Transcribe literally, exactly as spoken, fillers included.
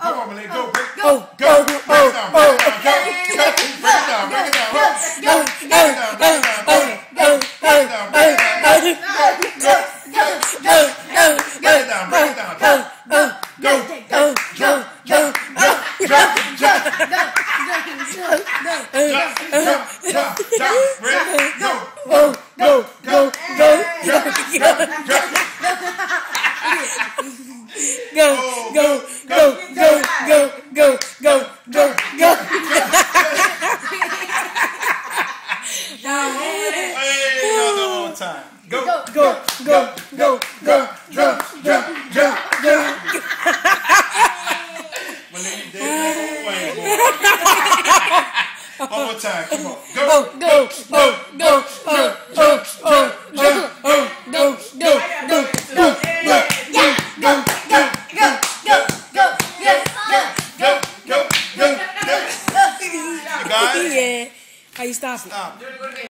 Come on, Malay, go, break, Go, go, go, break it go, down, go, break it down, go, break it down, break it down, go, go, go, break it down, break it down, go, break it down, break it down, go, go, go, go, go, jump, jump, jump, jump, jump, jump, jump, ready, go, go, go, go, go, jump, jump, jump. go, go, go, go, go, go, go, go, go. Hey, another one time. Go, Go, go, go, go, go, jump, jump, jump, jump. Malay, you dead man. One more time, come on. Go, go, go, go, go, go, go, go, go, go, go, go, You got it? yeah. How you stop it? Stop.